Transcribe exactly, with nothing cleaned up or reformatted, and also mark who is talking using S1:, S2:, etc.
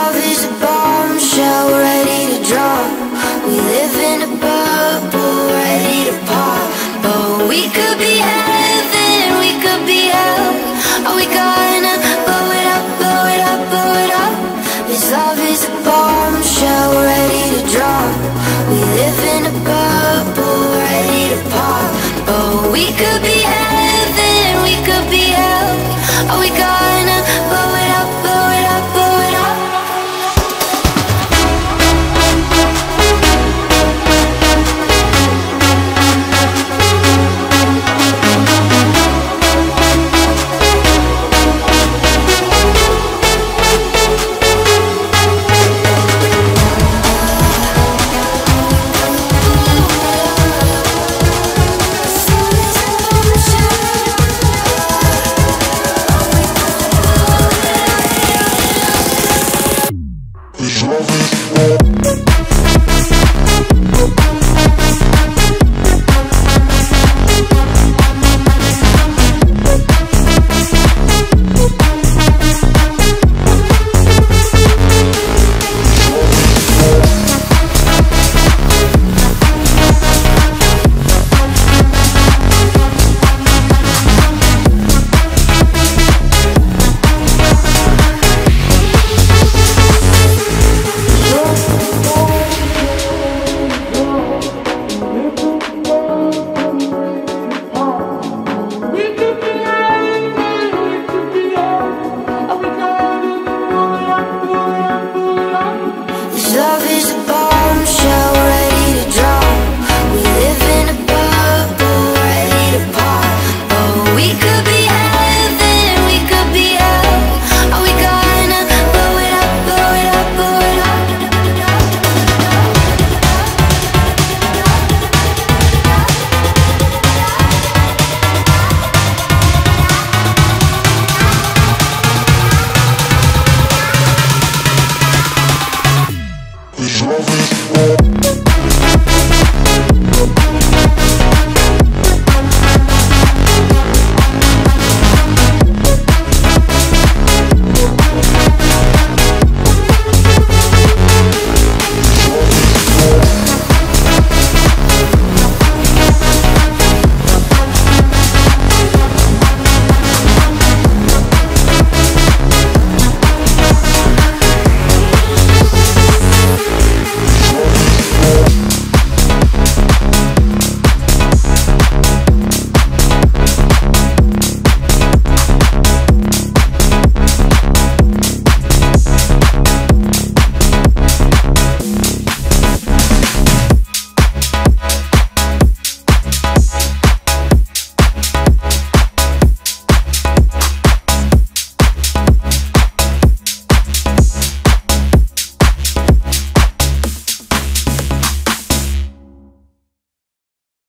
S1: love is a bombshell ready to drop. We live in a bubble ready to pop. But we could be heaven, we could be hell. Are we gonna blow it up, blow it up, blow it up? This love is a bombshell ready to drop. We live in a bubble ready to pop. But we could be heaven, we could be hell. Are we gonna blow it up, blow it up, blow it up?
S2: Love